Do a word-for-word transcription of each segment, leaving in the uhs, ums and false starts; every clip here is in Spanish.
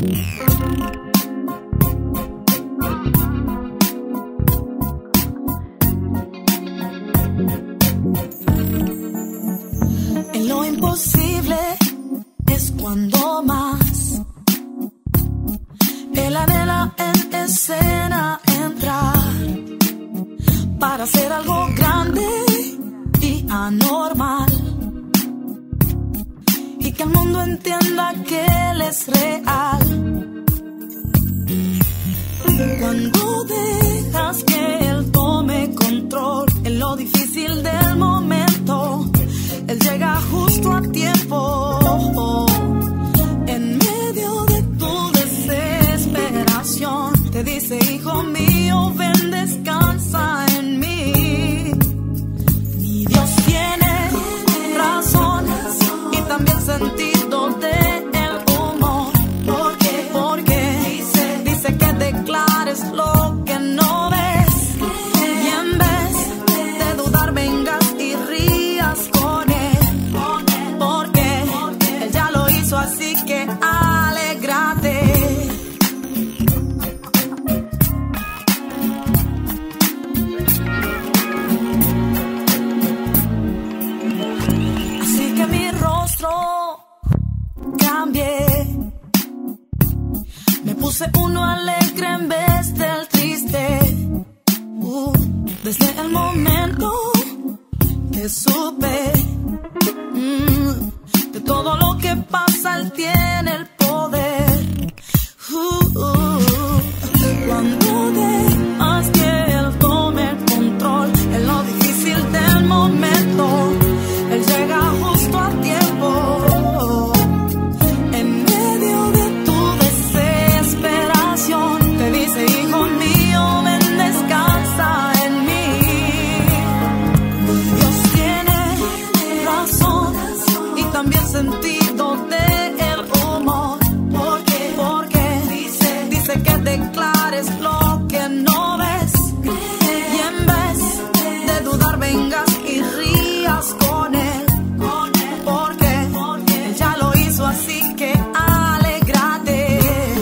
En lo imposible es cuando más él anhela en escena entrar para hacer algo grande y anormal, y que el mundo entienda que él es real. Cuando dejas que él tome control en lo difícil del momento, él llega justo a tiempo. En medio de tu desesperación te dice: hijo mío, ven, descansa en mí. Mi Dios tiene razón y también sentido del humor. ¿Por qué? Porque dice, dice que declares lo que no ves, y en vez de dudar vengas y rías con él, porque él ya lo hizo, así que alégrate. Así que mi rostro cambié, me puse uno alegre en vez del triste. Uh, desde el momento que supe mm, de todo lo que pasa, él tiene el poder. Uh, uh, cuando dejas que él tome el control en lo difícil del momento, él llega justo a tiempo. En medio de tu desesperación te dice: hijo mío, ven, descansa en mí. Dios tiene razón y también sentido del humor. ¿Por qué? Porque dice, dice que declares lo que no ves, y en vez de dudar vengas y rías con él, porque él ya lo hizo, así que alégrate.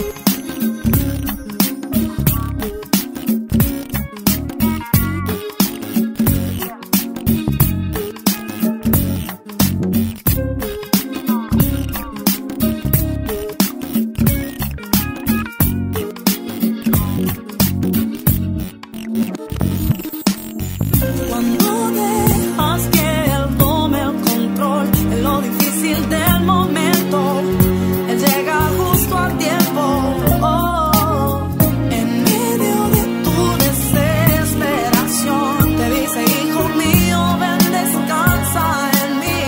Cuando dejas que él tome el control en lo difícil del momento, él llega justo a tiempo. Oh, en medio de tu desesperación te dice: hijo mío, ven, descansa en mí.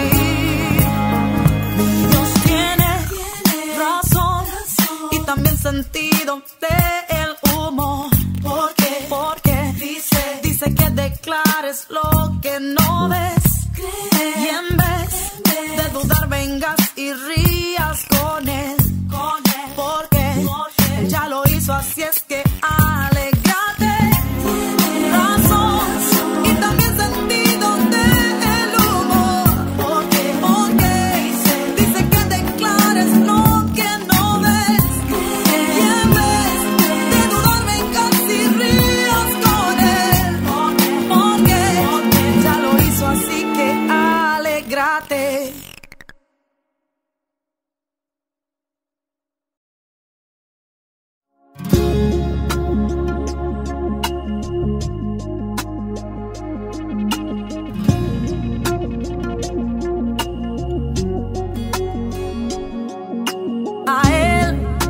Dios tiene razón y también sentido del humor. ¿Por qué? Porque dice, dice que declares lo que no ves, y en vez de dudar vengas y rías con él, porque él ya lo hizo, así es que alégrate. Razón y también sentido del humor. Porque, porque dice, dice que declares lo que no ves, y en vez de dudar vengas y rías con él, porque él ya lo hizo, así que alégrate. A él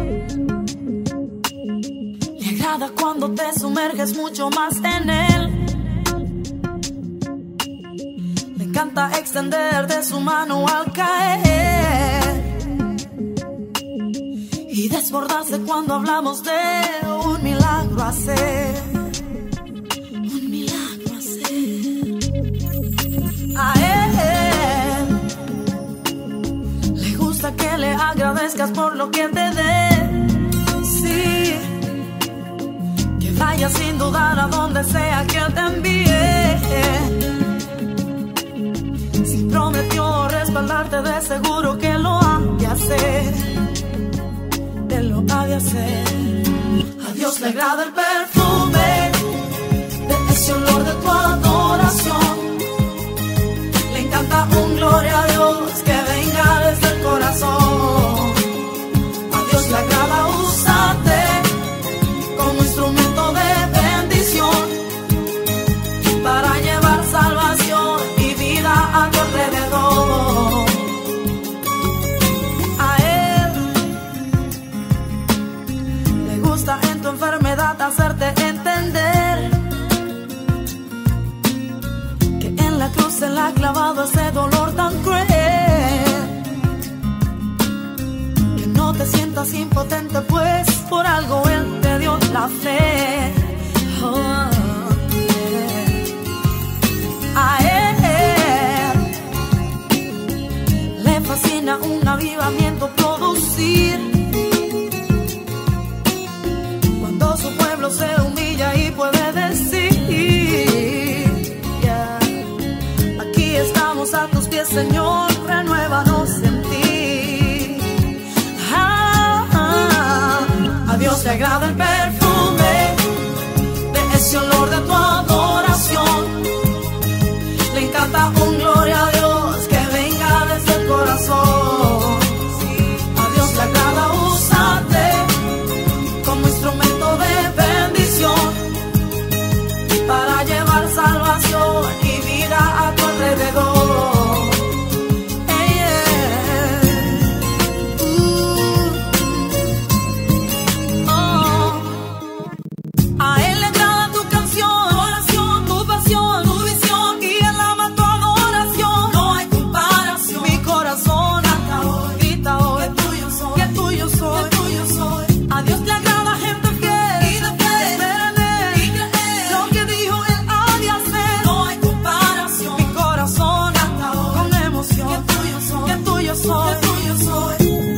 le agrada cuando te sumerges mucho más en él. Le encanta extender de su mano al caer y desbordarse cuando hablamos de un milagro hacer. Un milagro hacer. A él le gusta que le agradezcas por lo que te dé. Sí, que vayas sin dudar a donde sea que él te envíe. Si prometió respaldarte, de seguro que lo ha de hacer. Te lo ha hacer. A Dios le agrada el perfume de ese olor de tu adoración. Le encanta un gloria a Dios que venga desde el corazón. A Dios le agrada usarte como instrumento de bendición para llevar salvación y vida a tu alrededor. A Él le gusta en tu enfermedad hacerte entender que en la cruz se le ha clavado ese dolor tan cruel. Que no te sientas impotente, pues por algo Él te dio la fe. Oh. A Él le fascina un avivamiento producir cuando su pueblo se humilla y puede decir, yeah, aquí estamos a tus pies, Señor, renuévanos en ti. Ah, ah, a Dios le agrada el perfume de ese olor de tu adoración. Le encanta un gloria a Dios que venga desde el corazón. A Dios le agrada usarte como instrumento de bendición para llevar salvación y vida a tu alrededor. Hey, yeah. uh, oh. A Él le agrada tu canción, tu oración, tu pasión, tu visión, y Él ama tu adoración. No hay comparación. Mi corazón grita hoy, grita hoy, que tuyo soy, que tuyo soy, que tuyo soy. A Dios le agrada gente fiel y de fe, espera en Él y creer lo que dijo Él ha de hacer. No hay comparación. Mi corazón grita hoy con emoción, que tuyo soy, que tuyo soy, que tuyo soy.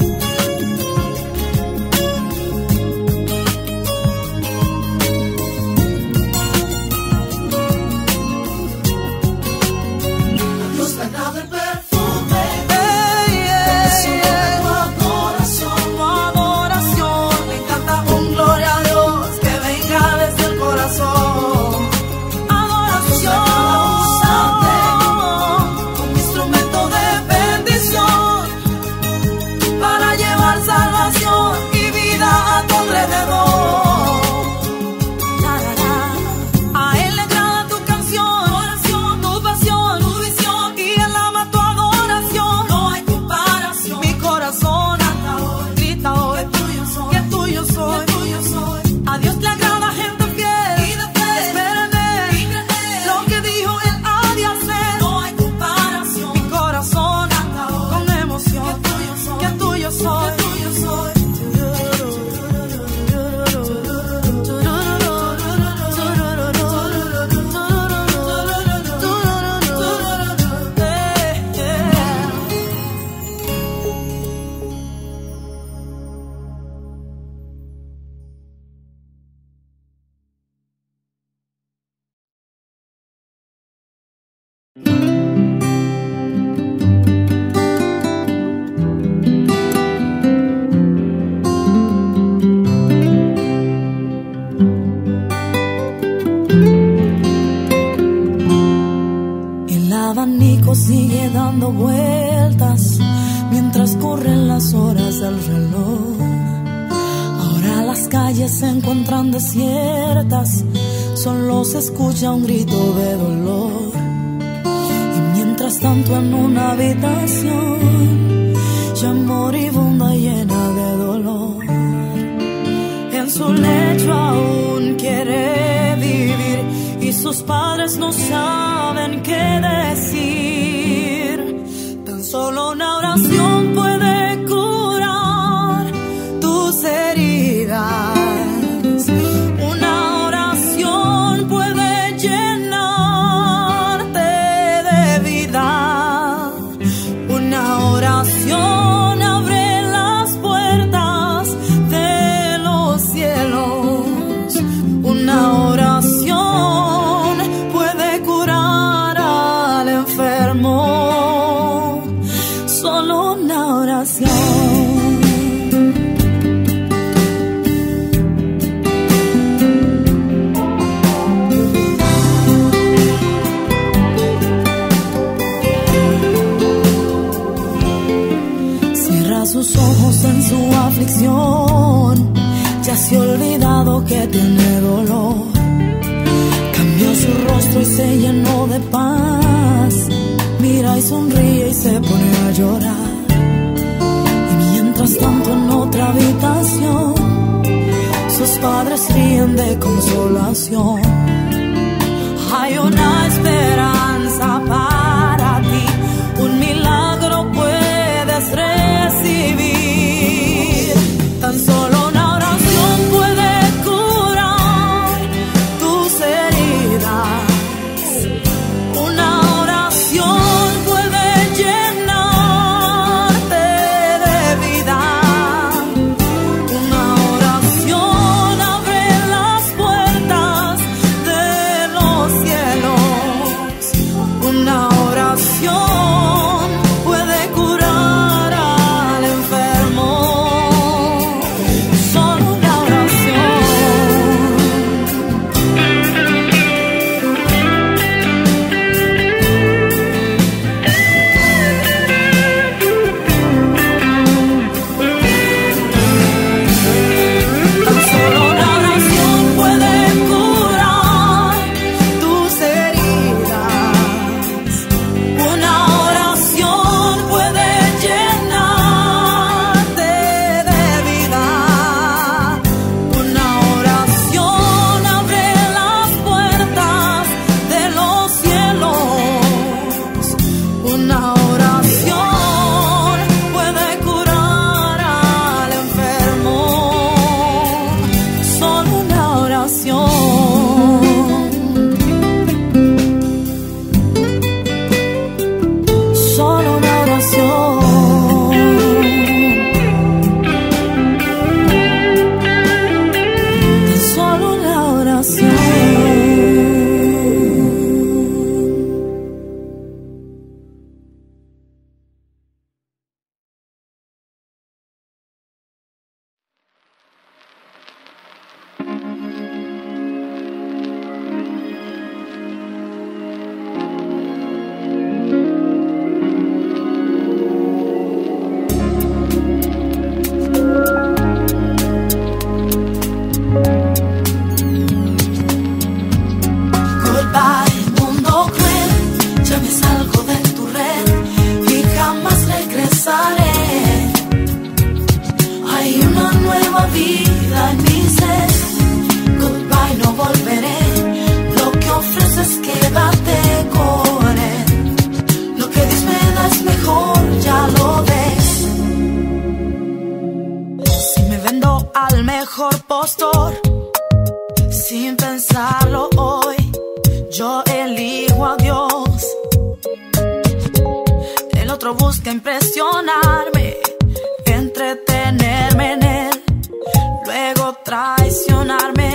Le agrada el perfume, hey, yeah, ese olor de tu adoración, tu adoración. Le encanta un gloria a Dios que venga desde el corazón. Adoración, usarte como instrumento de bendición para llevar salvación y vida a tu alrededor. La, la, la. A Él le agrada tu canción, tu oración, tu pasión, tu visión, y Él ama tu adoración. No hay comparación. Mi corazón grita hoy, grita hoy, que tuyo soy, que tuyo soy, que tuyo soy. A Dios le agrada gente fiel y de fe, espera en Él y creer lo que dijo Él ha de hacer. No hay comparación. Mi corazón grita hoy con emoción, que tuyo soy, que tuyo soy, que tuyo soy. El abanico sigue dando vueltas mientras corren las horas del reloj. Ahora las calles se encuentran desiertas, solo se escucha un grito de dolor. Y mientras tanto en una habitación ya moribunda llena de dolor, en su lecho aún quiere vivir y sus padres no saben qué decir. Tan solo una oración puede curar tus heridas. Una oración puede llenarte de vida. Una oración abre las puertas de los cielos. Una oración puede curar al enfermo. aflicción, ya se ha olvidado que tiene dolor. Cambió su rostro y se llenó de paz. Mira y sonríe y se pone a llorar. Y mientras tanto en otra habitación, sus padres ríen de consolación. Hay una esperanza para ti, un milagro puedes recibir. Tan solo una oración puede curar tus heridas. Una oración puede llenarte de vida. Una oración abre las puertas de los cielos. Una oración puede curar al enfermo. Solo una oración. Tan solo una oración puede curar tus heridas. Una oración puede llenarte de vida. Una oración abre las puertas de los cielos. Una oración puede curar al enfermo. Solo una oración. Solo una oración. Tan solo una oración. Goodbye, mundo cruel, ya me salgo de tu red y jamás regresaré. Hay una nueva vida en mi ser. Goodbye, no volveré. Lo que ofreces, quédate con él. Lo que Dios me da es mejor, ya lo ves. Si me vendo al mejor postor, sin pensarlo hoy, yo elijo a Dios. El otro busca impresionarme, entretenerme en él, luego traicionarme.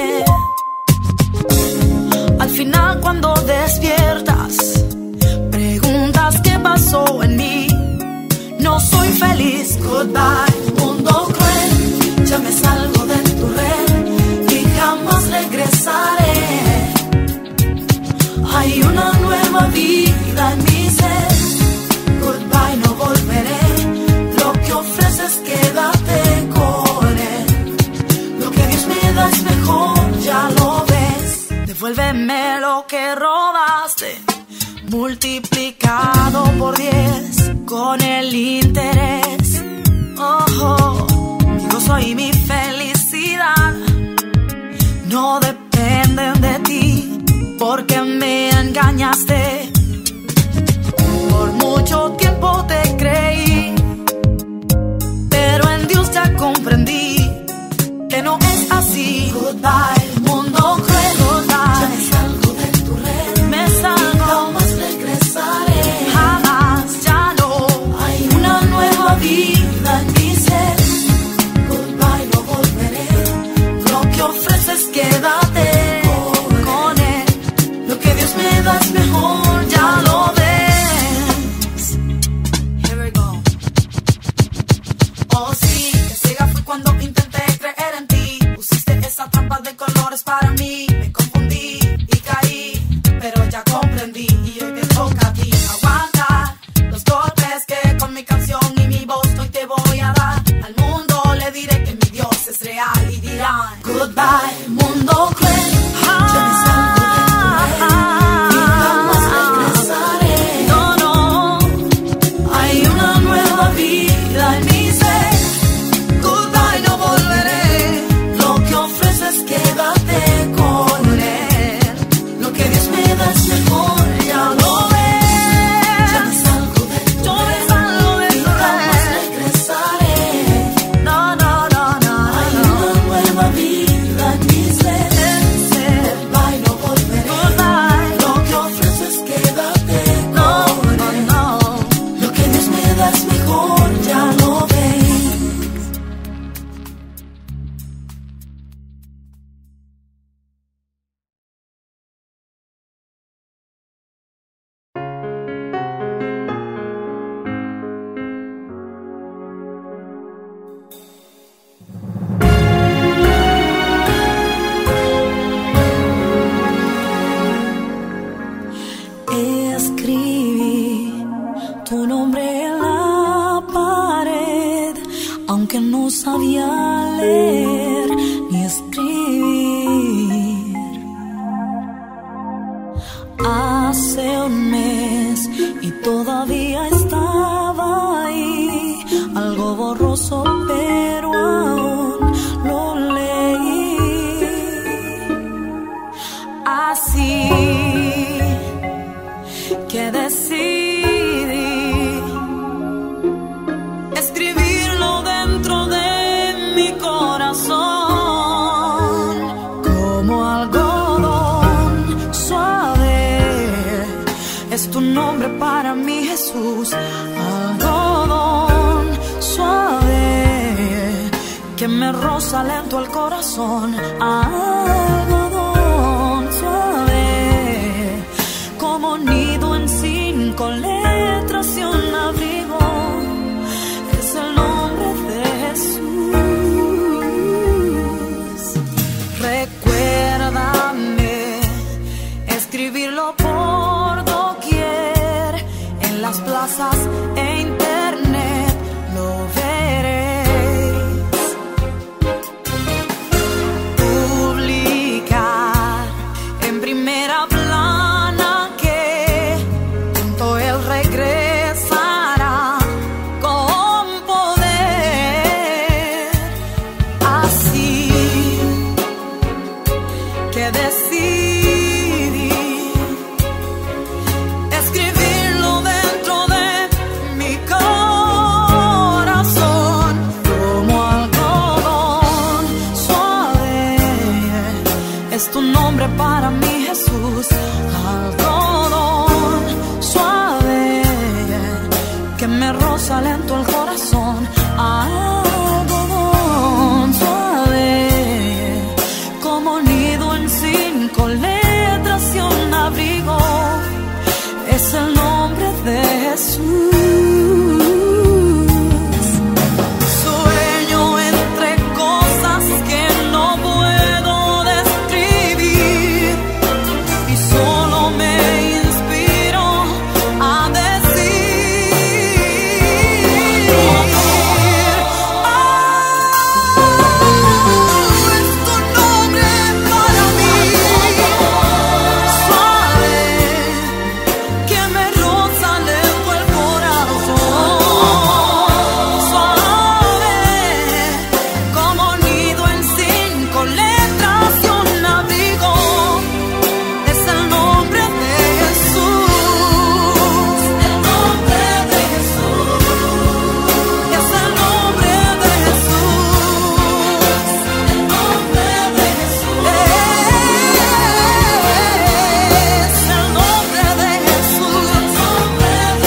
Al final cuando despiertas, preguntas qué pasó en mí. No soy feliz. Goodbye, mundo cruel, ya me salgo de tu red y jamás regresaré. Hay una nueva vida en mi ser. Goodbye, no volveré. Lo que ofreces, quédate con él. Lo que Dios me da es mejor, ya lo ves. Devuélveme lo que robaste, multiplicado por diez, con el interés. Oh, oh, mi gozo y mi felicidad no dependen de ti, porque me engañaste. Por mucho tiempo te creí, pero en Dios ya comprendí que no es así. Goodbye, mundo cruel, goodbye. Ya me salgo de tu red, me salgo, jamás regresaré. Jamás, ya no. Hay una nueva vida en mi ser. Goodbye, no volveré. Lo que ofreces, quédate con él. Lo que Dios me da es mejor, ya lo ves. Here we go. Oh sí, que ciega fui cuando intenté creer en ti. Pusiste esa trampa de colores para mí. Me confundí y caí, pero ya comprendí. Y hoy te toca a ti aguantar los golpes que con mi canción y mi voz hoy te voy a dar. Al mundo le diré Ay, mundo cruel, yo me salgo de tu red y jamás regresaré. No, no, hay una nueva vida en mi ser. Goodbye, no volveré. Lo que ofreces, quédate con él. Lo que Dios me da es mejor, ya lo ves. Yo me salgo de tu yo red, me salgo de y tu jamás red. Regresaré. No, no, no, no. Hay no. una nueva vida en mi ser. Goodbye, no volveré. Goodbye. Lo que ofreces, quédate no, con no, él. No. Lo que Dios me da es mejor, ya lo ves. Escribí tu nombre en la pared, aunque no sabía leer ni escribir. Hace un mes y todavía estaba ahí, algo borroso, pero aún lo leí. Así que decidí escribirlo dentro de mi corazón, como algodón suave. Es tu nombre para mí, Jesús. Algodón suave que me roza lento el corazón. Algodón suave como nido en cinco letras y un abrigo. Es el nombre de Jesús. Recuérdame escribirlo por doquier, en las plazas e internet lo veréis. Publicar en primera plana que pronto él regresará con poder. Así que decidí escribirlo dentro de mi corazón, como algodón suave. Es tu nombre para mí, Jesús. Algodón suave que me roza lento el corazón. Algodón suave como nido en cinco letras y un abrigo. Es el nombre de Jesús. Sueño entre cosas que no puedo describir y solo me inspiro a decir: oh, es tu nombre para mí. Suave que me roza lento el corazón. Suave como nido en cinco letras y un abrigo. Es el nombre de Jesús. El nombre de Jesús. Es el nombre de Jesús. El nombre de Jesús. Es el nombre de Jesús. El nombre de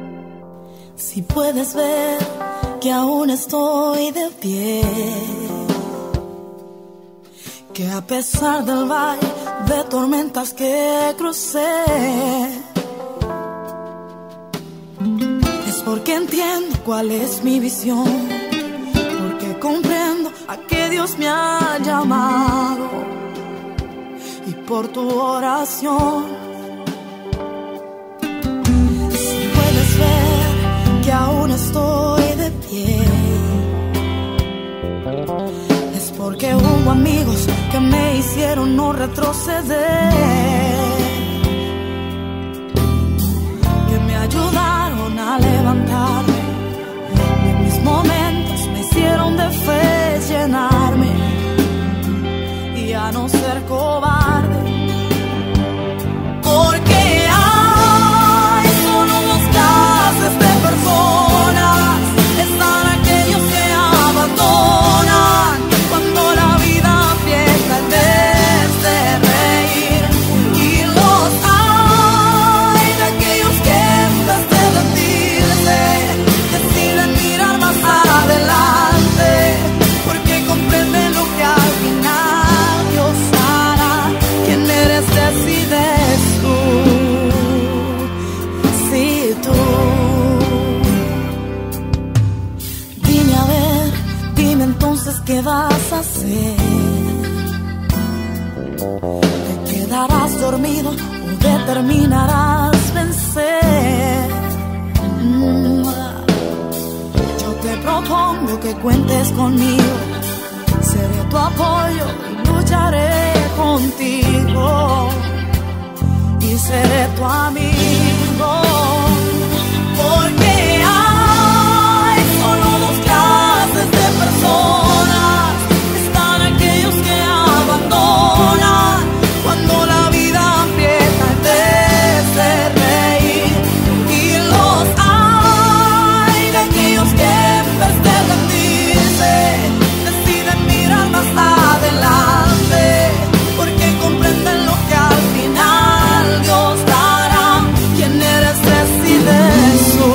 Si puedes ver que aún estoy de pie, Que a pesar del valle de tormentas que crucé, es porque entiendo cuál es mi visión, porque comprendo a qué Dios me ha llamado, y por tu oración, si puedes ver que aún estoy de pie, porque hubo amigos que me hicieron no retroceder, que me ayudaron a levantarme, y en mis momentos me hicieron de fe llenarme y a no ser cobarde. Porque hay solo dos clases de personas: están aquellos que abandonan cuando la vida empieza en vez de reír, y los hay de aquellos que en vez de rendirse deciden mirar más adelante, porque comprenden lo que al final Dios hará. ¿Quién eres? Decides tú. Sí, tú. Dime a ver, dime entonces qué vas a hacer. ¿Te quedarás dormido o determinarás vencer? Mm. Yo te propongo que cuentes conmigo, seré tu apoyo y lucharé contigo, y seré tu amigo. Porque hay solo dos clases de personas: están aquellos que abandonan cuando la vida empieza en vez de reír, y los hay de aquellos que en vez de rendirse deciden mirar más adelante, porque comprenden lo que al final Dios dará. ¿Quién eres? Decides tú.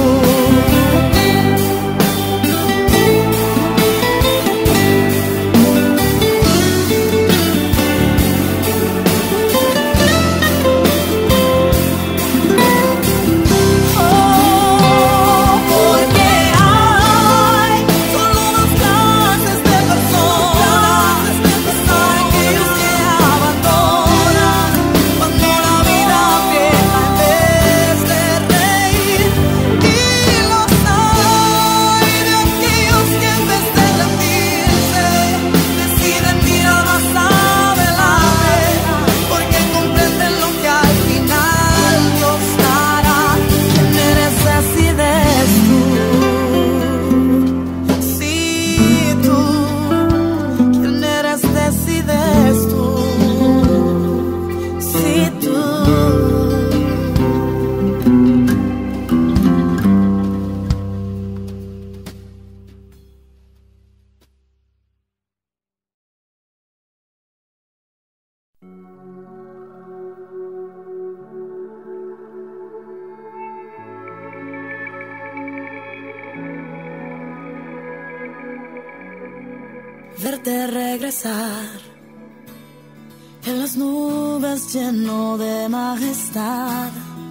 Verte regresar en las nubes lleno de majestad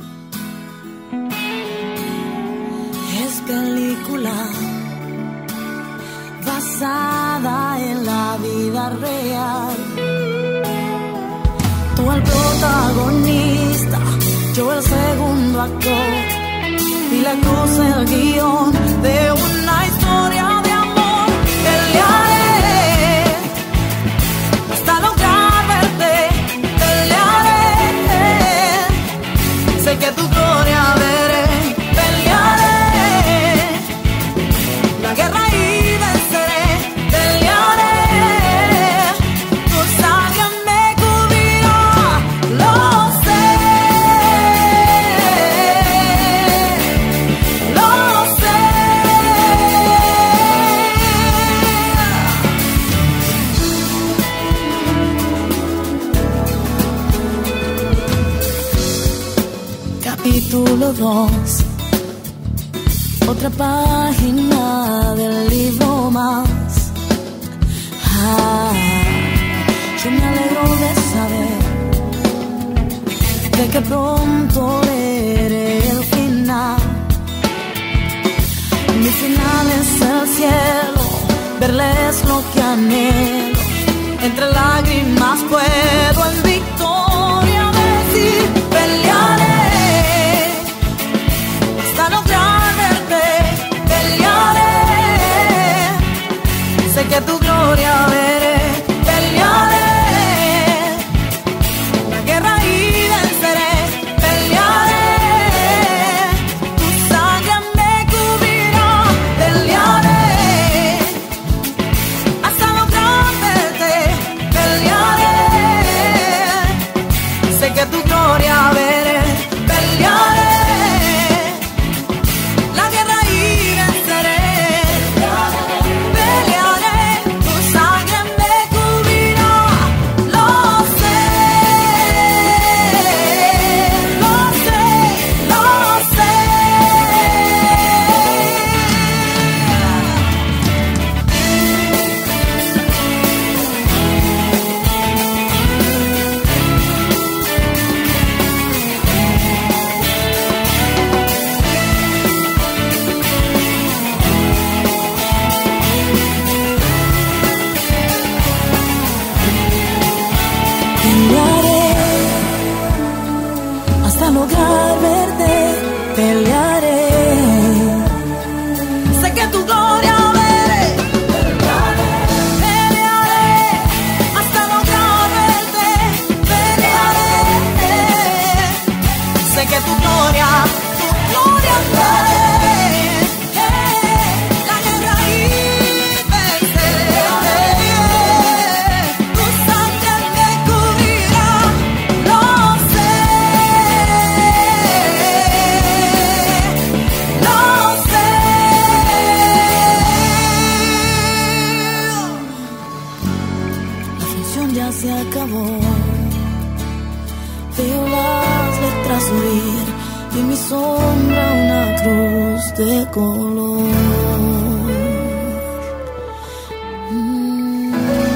es película basada en la vida real. Tú el protagonista, yo el segundo actor, y la cruz el guión de una historia de amor. Pelearé hasta lograr verte, pelearé, sé que tu gloria veré, pelearé la guerra y venceré, pelearé, tu sangre me cubrirá, lo sé, lo sé. Capítulo dos, otra página del libro más. Ah, yo me que pronto veré el final. Mi final es el cielo, verle es lo que anhelo. Entre lágrimas puedo en victoria decir: pelearé hasta lograr verte, pelearé, sé que tu gloria veré, pelearé la guerra y venceré, pelearé, tu sangre me cubrirá, pelearé hasta lograr verte, pelearé, sé que tu gloria veré, pelearé la guerra y venceré, pelearé, tu sangre me cubrirá, lo sé, lo sé, lo sé. Pelearé hasta lograr verte, pelearé, sé que tu gloria veré, pelearé hasta lograr verte, pelearé, sé que tu gloria, tu gloria veré, la guerra y venceré, tu sangre me cubrirá, lo sé, lo sé. La función ya se acabó, veo las letras subir y en mi sombra una cruz de color. Mm.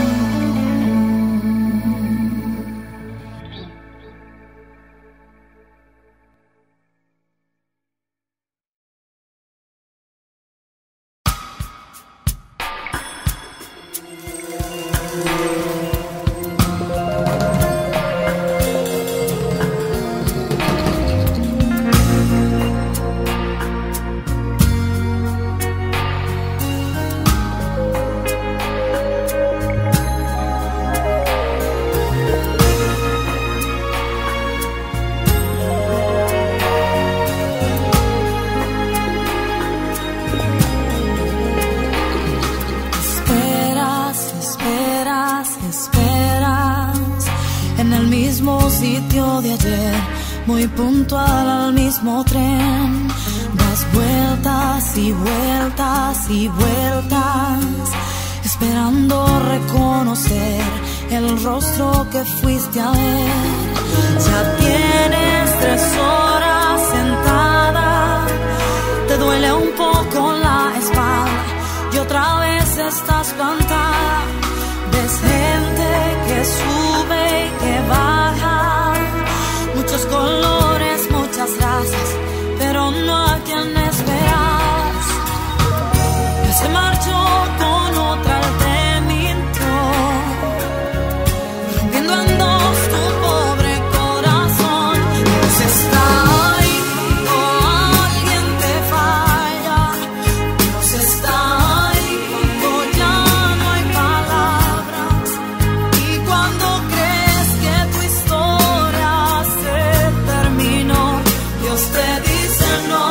Esperas, esperas, esperas en el mismo sitio de ayer, muy puntual al mismo tren. Das vueltas y vueltas y vueltas, esperando reconocer el rostro que fuiste a ver. Ya tienes tres horas sentada, te duele un poco la espalda y otra vez estás plantada. Ves gente que sube y que baja, muchos colores, muchas razas, pero no a quien esperas. Él se marchó con otra, él te mintió, rompiendo en dos tu pobre corazón. Dios está ahí cuando alguien te falla, Dios está ahí cuando ya no hay palabras, y cuando crees que tu historia se terminó, Dios te dice no.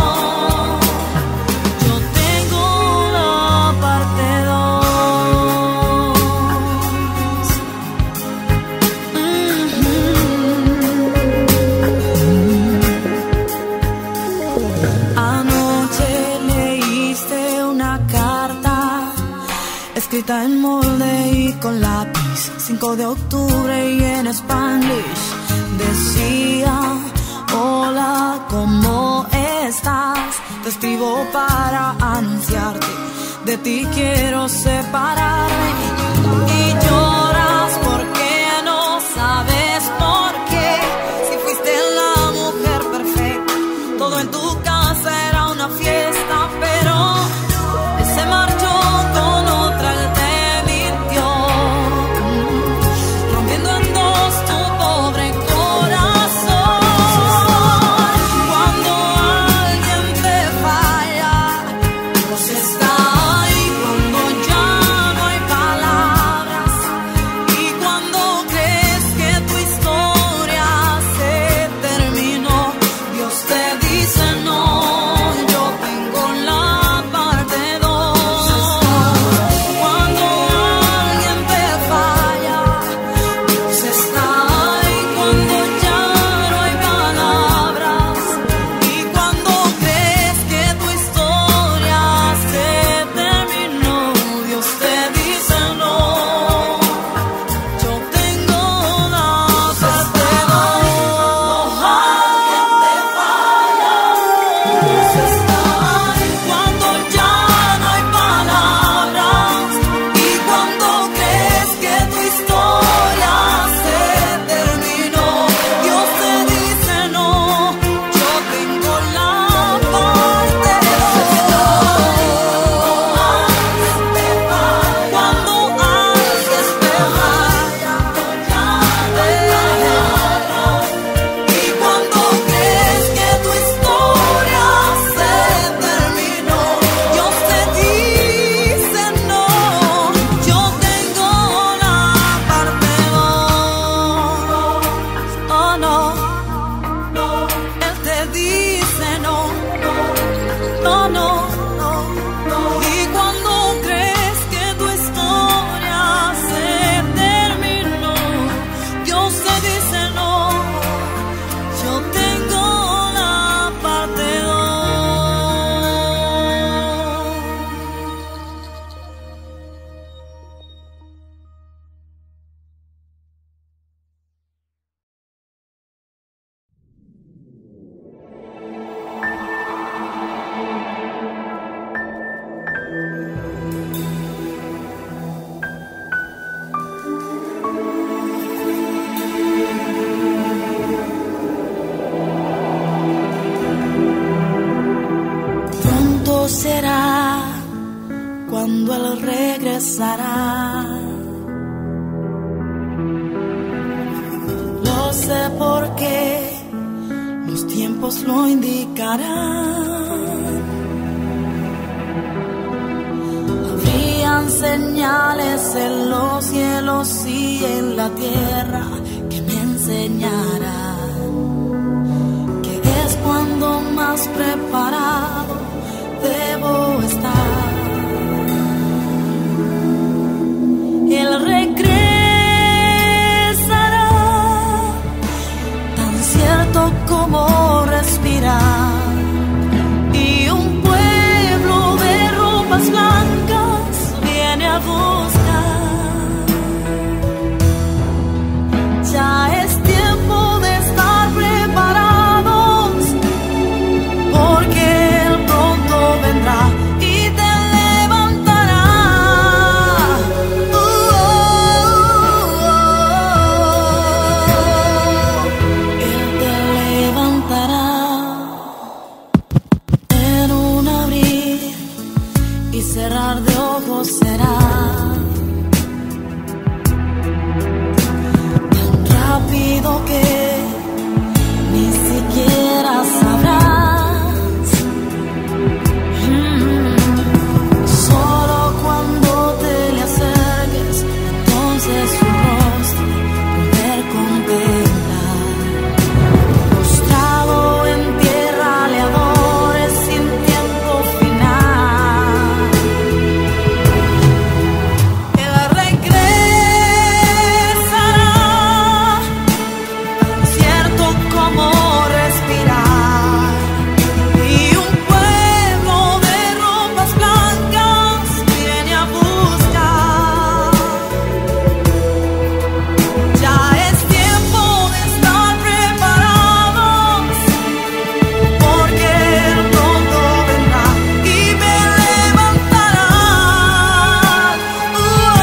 Yo tengo la parte dos. Anoche leíste una carta escrita en molde y con lápiz, cinco de octubre y en Spanglish. Decía: hola, ¿cómo estás? Te escribo para anunciarte, de ti quiero separarme. Y lloras porque no sabes por qué, si fuiste la Él regresará. Lo sé porque los tiempos lo indicarán. Habrían señales en los cielos y en la tierra que me enseñarán que es cuando más preparado debo estar. Él regresará, tan cierto como respirar. Y un pueblo de ropas blancas viene a buscar. Ya es tiempo de estar preparados, porque Él pronto vendrá y te levantará. Uh, oh, oh. Él te levantará en un abrir y cerrar de ojos será. Rápido que ni siquiera sabrás. Mm. Solo cuando te le acerques, entonces su rostro poder contemplar. Postrado en tierra le adores sin tiempo final. Él regresará, como respirar. Y un pueblo de ropas blancas viene a buscar. Ya es tiempo de estar preparados, porque Él pronto vendrá y me levantará. Uh, oh,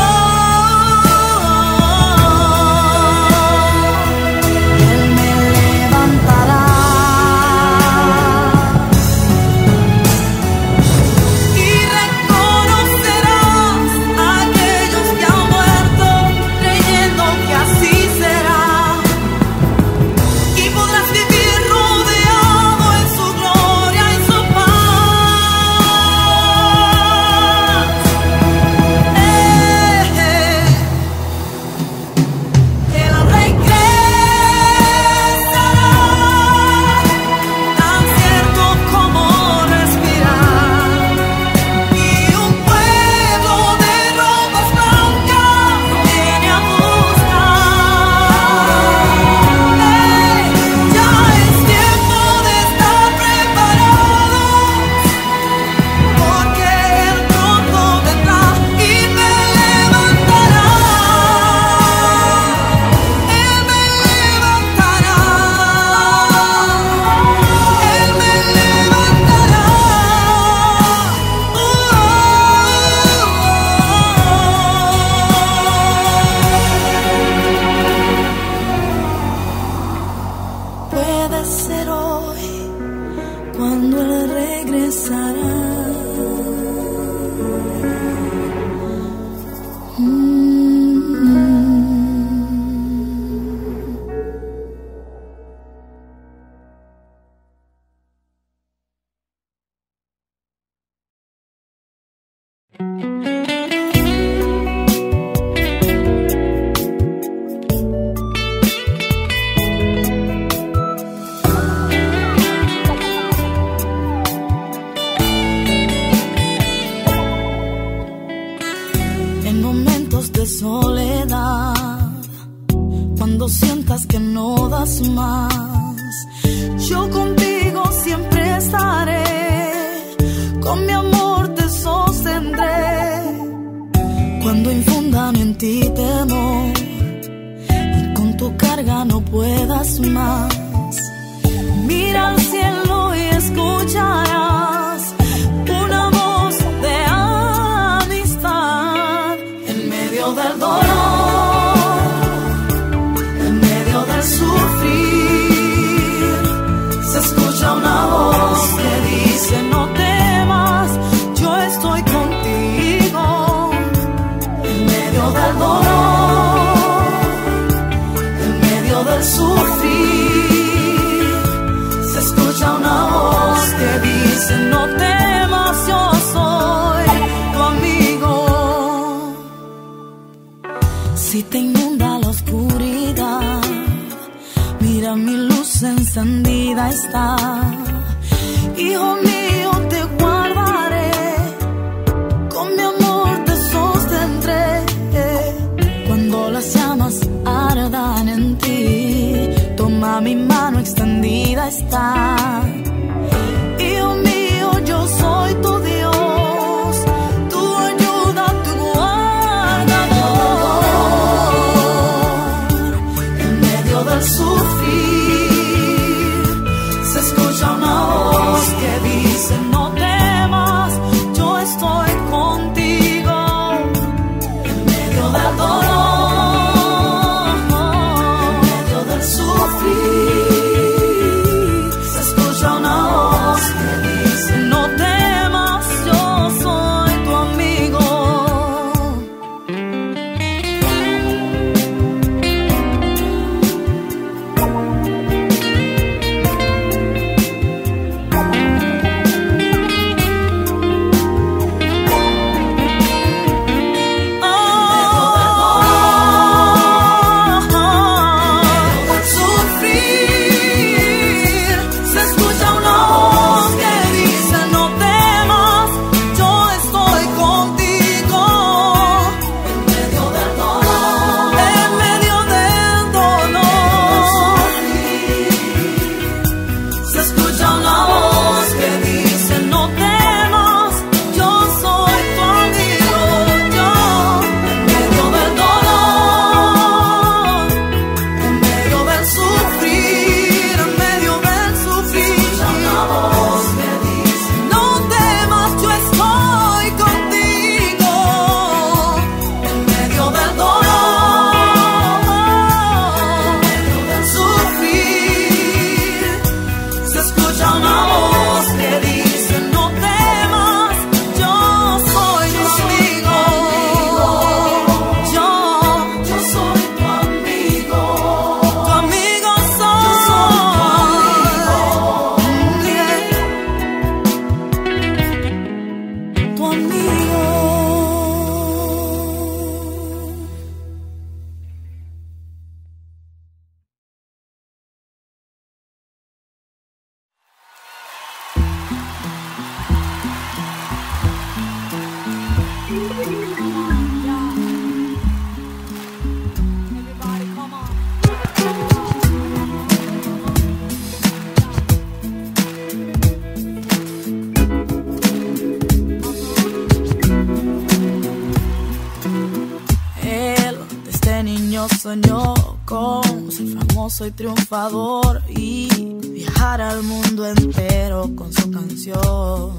oh, oh. Él me levantará y reconocerás a aquellos que han muerto creyendo que así será, y podrás vivir rodeado en su gloria y su paz. Eh, eh. Él regresará, tan cierto como respirar. Y un pueblo de ropas blancas viene a buscar. Ya es tiempo de estar preparados, porque Él pronto vendrá y me levantará. Él me levantará. Él me levantará. Uh, oh, oh. Puede ser hoy cuando Él regresará. En momentos de soledad, cuando sientas que no das más, yo contigo siempre estaré, con mi amor te sostendré. Cuando infundan en ti temor y con tu carga no puedas más, mira al cielo y escucharás una voz de amistad. En medio del dolor, en medio del sufrir, se escucha una voz que dice: no temas, yo estoy contigo. Si te inunda la oscuridad, mira mi luz encendida está. Hijo mío, te guardaré, con mi amor te sostendré. Cuando las llamas ardan en ti, toma mi mano extendida está. Hijo mío, yo soy tu Dios, tu ayuda, tu guardador. En medio del sufrir se escucha una voz que dice: no temas, yo estoy contigo. En medio del dolor, en medio del sufrir se escucha una voz que dice: no temas, yo soy tu amigo. Soñó con ser famoso y triunfador y viajar al mundo entero con su canción.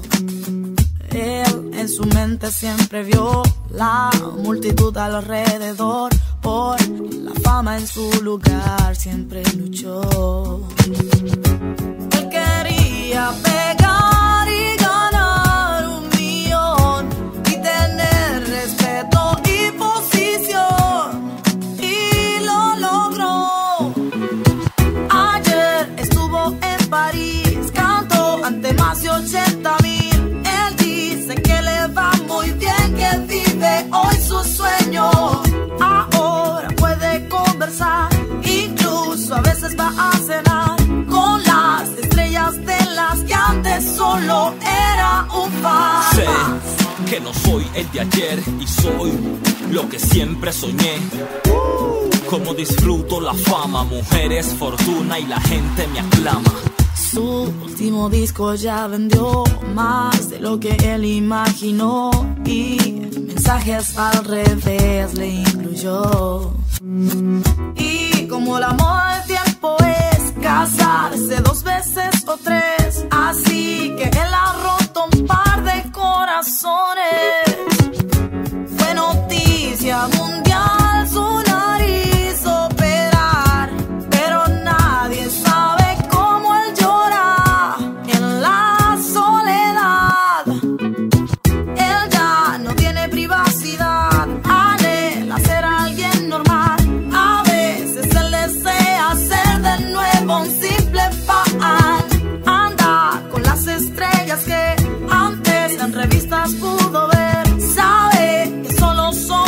Él en su mente siempre vio la multitud alrededor, por la fama en su lugar siempre luchó. Él quería pegar y ganar un millón y tener respeto y posición. Ante más de ochenta mil, él dice que le va muy bien, que vive hoy su sueño. Ahora puede conversar, incluso a veces va a cenar con las estrellas de las que antes solo era un fan. Sé que no soy el de ayer y soy lo que siempre soñé. Como disfruto la fama, mujeres, fortuna y la gente me aclama. Su último disco ya vendió más de lo que él imaginó y mensajes al revés le incluyó. Y como el amor del tiempo es casarse dos veces o tres, así que él ha roto un par de corazones. Fue noticia mundial su nariz operar, pero nadie sabe pudo ver, sabe que solo son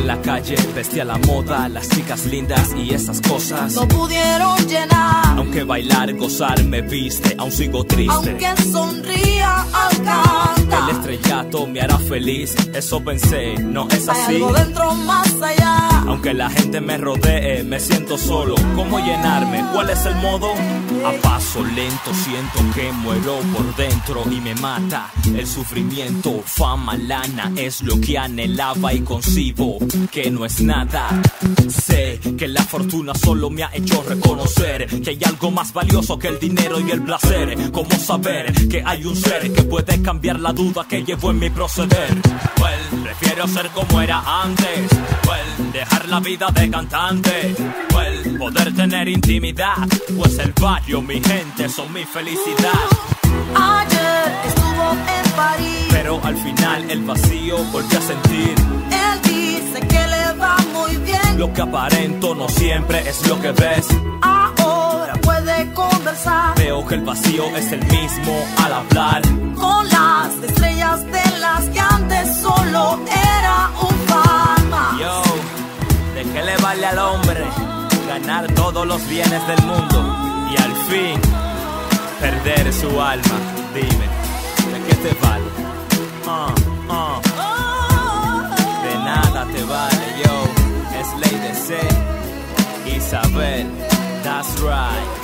la calle, vestía la moda, las chicas lindas y esas cosas no pudieron llenar. Aunque bailar, gozar me viste, aún sigo triste. Aunque sonría al cantar, el estrellato me hará feliz, eso pensé, no es así. Hay algo dentro más allá. Aunque la gente me rodee, me siento solo. ¿Cómo llenarme? ¿Cuál es el modo? A paso lento siento que muero por dentro y me mata el sufrimiento. Fama, lana es lo que anhelaba y concibo que no es nada. Sé que la fortuna solo me ha hecho reconocer que hay algo más valioso que el dinero y el placer. Como saber que hay un ser que puede cambiar la duda que llevo en mi proceder. Well, prefiero ser como era antes. Well, dejar la vida de cantante. Well, poder tener intimidad, pues el barrio, mi gente, son mi felicidad. Ayer estuvo en París, pero al final el vacío volví a sentir. Él dice que le va muy bien. Lo que aparento no siempre es lo que ves. Ahora puede conversar. Veo que el vacío es el mismo al hablar con las estrellas de las que antes solo era un fama. Yo, ¿de qué le vale al hombre ganar todos los bienes del mundo y al fin perder su alma? Dime, ¿de qué te vale? Uh, uh. De nada te vale, yo. Es ley de ser Isabel, that's right.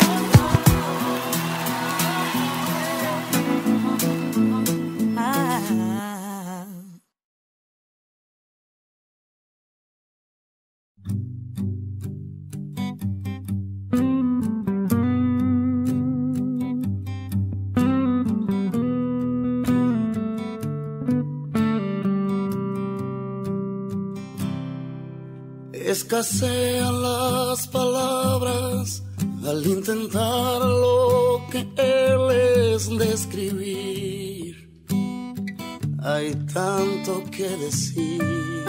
Escasean las palabras al intentar lo que él es describir. Hay tanto que decir.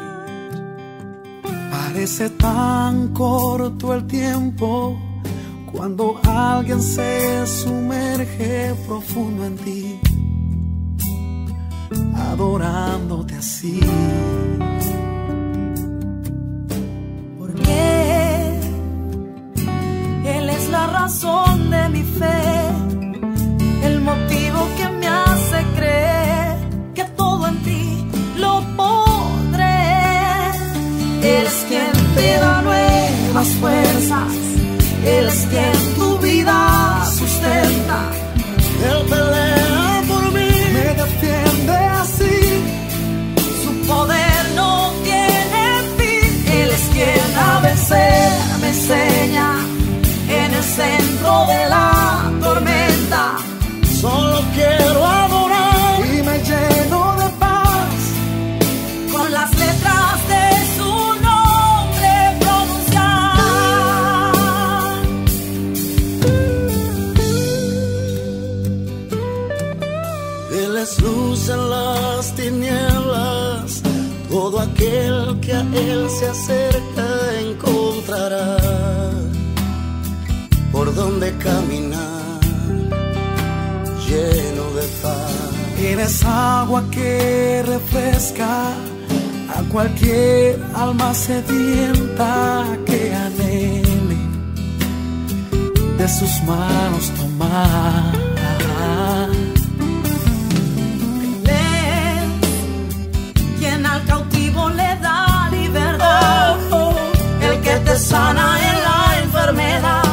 Parece tan corto el tiempo cuando alguien se sumerge profundo en ti, adorándote así. La razón de mi fe, el motivo que me hace creer que todo en ti lo podré. Él es quien te da nuevas fuerzas, Él es quien tu vida sustenta. Él pelea por mí, me defiende así, su poder no tiene fin. Él es quien a vencer me enseña. En el centro de la tormenta solo quiero adorar y me lleno de paz con las letras de su nombre pronunciar. Él es luz en las tinieblas, todo aquel que a él se acerca encontrará por donde caminar, lleno de paz. Eres agua que refresca a cualquier alma sedienta que anhele de sus manos tomar. Él es quien al cautivo le da libertad, oh, oh. El que te sana en la enfermedad,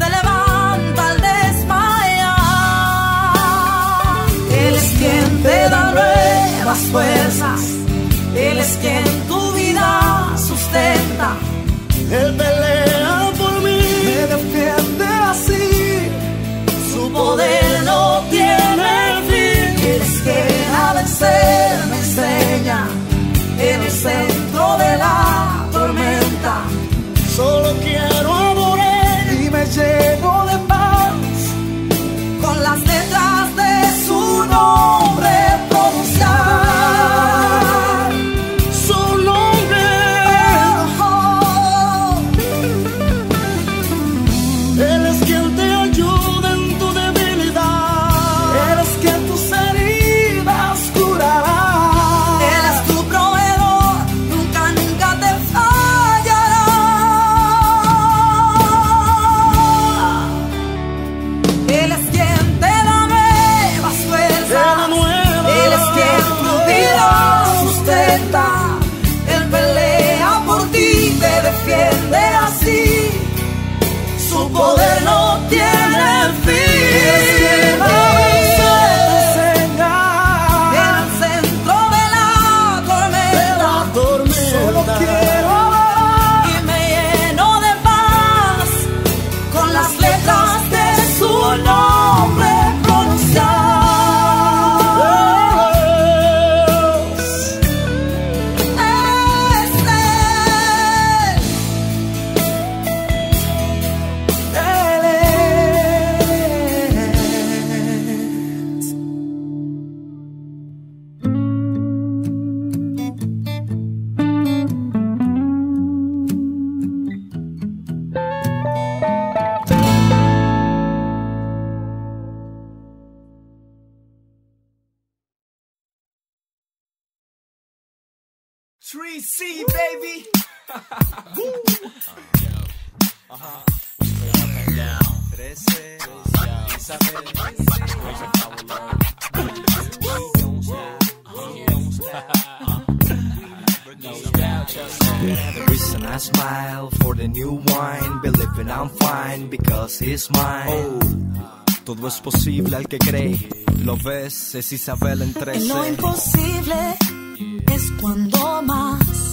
quien te da nuevas fuerzas, Él es quien tu vida sustenta. Él pelea por mí, me defiende así, su poder no tiene fin. Él es quien a vencer me enseña. En el centro de la tormenta solo quiero adorar y me lleno de paz con las letras de su nombre pronunciar. Su three C, baby. Ajá. trece, Isabel, The reason I smile for the new wine, believing I'm fine because it's mine. Oh, todo es posible al que cree. Lo ves, es Isabel en trece. En lo imposible es cuando más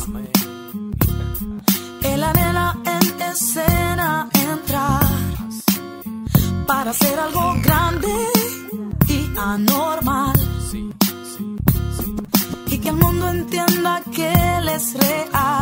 él anhela en escena entrar para hacer algo grande y anormal, y que el mundo entienda que él es real.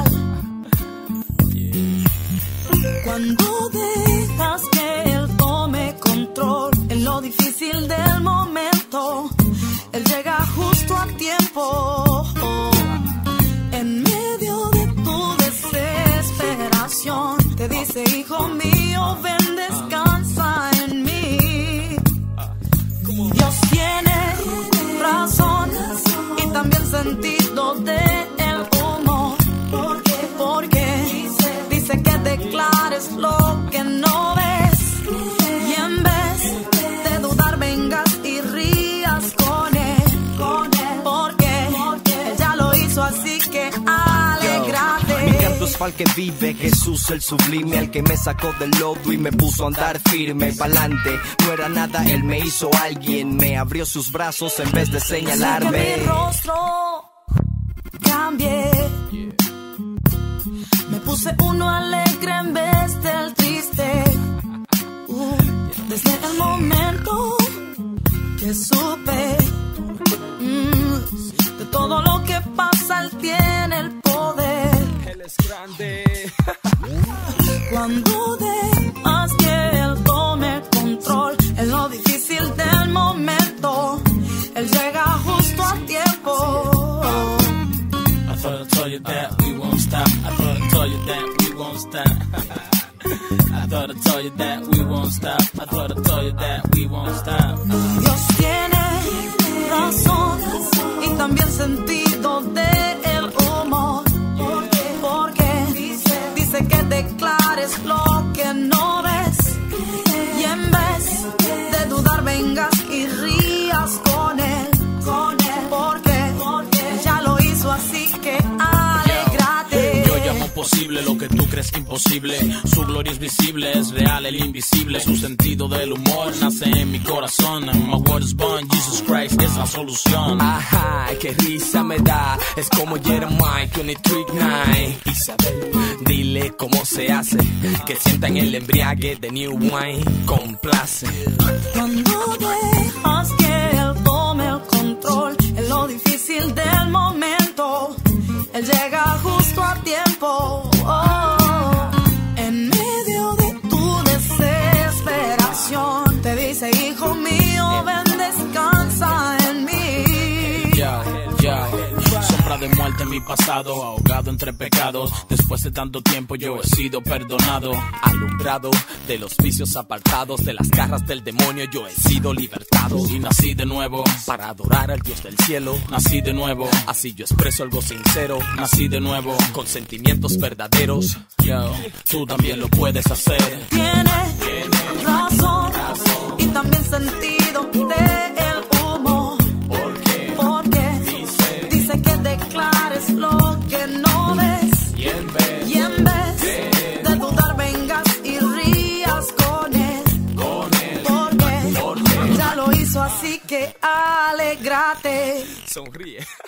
Cuando dejas que él tome control en lo difícil del momento, él llega justo a tiempo. En medio de tu desesperación te dice: hijo mío, ven, descansa en mí. Dios tiene razón y también sentido de el humor, porque, porque dice que declares lo que no ves, y en vez de dudar vengas y rías con él, porque él ya lo hizo, así que alégrate. Mi canto es pa'l que vive, Jesús el sublime, al que me sacó del lodo y me puso a andar firme pa'lante. No era nada, él me hizo alguien, me abrió sus brazos en vez de señalarme. Así que mi rostro cambié, me puse uno alegre en vez del triste. Uh, desde el momento que supe mm, de todo lo que pasa, él tiene el poder. Él es grande. Cuando dejas que él tome control en lo difícil del momento, él llega justo a tiempo. I thought I told you that we won't stop. I thought I told you that we won't stop. I thought I told you that we won't stop. I thought I told you that we won't stop. Dios tiene razón y también sentido del humor, porque dice que declares lo que no ves, y en vez de dudar vengas y rías con él, porque él ya lo hizo, así que alégrate. Yo llamo posible lo que tú crees imposible. Su gloria es visible, es real el invisible. Su sentido del humor nace en mi corazón. My word is born, Jesus Christ es la solución. Ajá, qué risa me da, es como Jeremiah veintitrés nueve. Isabel, dile cómo se hace, que sientan el embriague de New Wine, complace. Cuando dejas que él tome el control en lo difícil del momento, él llega justo a tiempo. Oh, en medio de tu desesperación te dice: hijo mío, ven, descansa en mí. Ya, ya. Sombra de muerte en mi pasado, ahogado entre pecados. Después de tanto tiempo yo he sido perdonado. Alumbrado de los vicios apartados, de las garras del demonio yo he sido libertado. Y nací de nuevo Para adorar al Dios del cielo, nací de nuevo. así yo expreso algo sincero, Nací de nuevo. con sentimientos verdaderos. Yo, tú también lo puedes hacer. Tiene razón y también sentido del humor, porque dice que declares lo que no ves, Y en vez, y en vez de dudar vengas y rías con él, con él, porque ya lo hizo, así que alégrate. Sonríe.